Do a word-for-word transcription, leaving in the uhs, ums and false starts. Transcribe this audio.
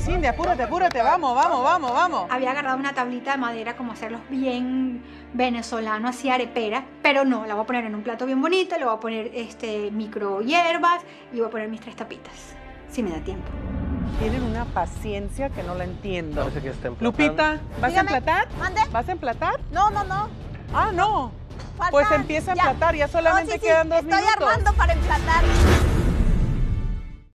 Cindy, apúrate, apúrate, vamos, vamos, vamos, vamos. Había agarrado una tablita de madera como hacerlos bien venezolano, así arepera, pero no, la voy a poner en un plato bien bonito, le voy a poner este, micro hierbas y voy a poner mis tres tapitas, si me da tiempo. Tienen una paciencia que no la entiendo. Parece que está emplatando. Lupita, ¿vas Dígame, a emplatar? ¿mande? ¿Vas a emplatar? No, no, no. Ah, no. Falta- Pues empieza a ya. emplatar, ya solamente No, sí, sí, quedan dos estoy minutos. armando para emplatar.